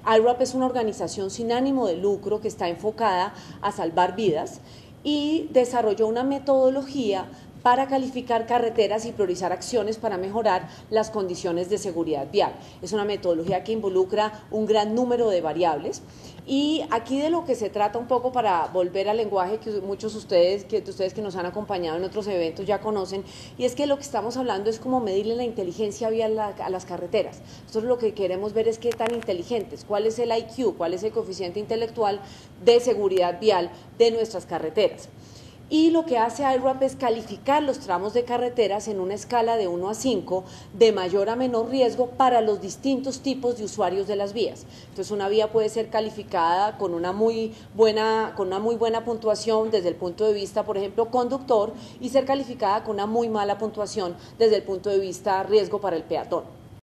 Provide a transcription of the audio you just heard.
IRAP es una organización sin ánimo de lucro que está enfocada a salvar vidas y desarrolló una metodología para calificar carreteras y priorizar acciones para mejorar las condiciones de seguridad vial. Es una metodología que involucra un gran número de variables y aquí de lo que se trata un poco, para volver al lenguaje que muchos de ustedes que nos han acompañado en otros eventos ya conocen, y es que lo que estamos hablando es cómo medirle la inteligencia vial a las carreteras. Nosotros lo que queremos ver es qué tan inteligentes, cuál es el IQ, cuál es el coeficiente intelectual de seguridad vial de nuestras carreteras. Y lo que hace IRAP es calificar los tramos de carreteras en una escala de 1 a 5, de mayor a menor riesgo para los distintos tipos de usuarios de las vías. Entonces una vía puede ser calificada con una muy buena puntuación desde el punto de vista, por ejemplo, conductor, y ser calificada con una muy mala puntuación desde el punto de vista riesgo para el peatón.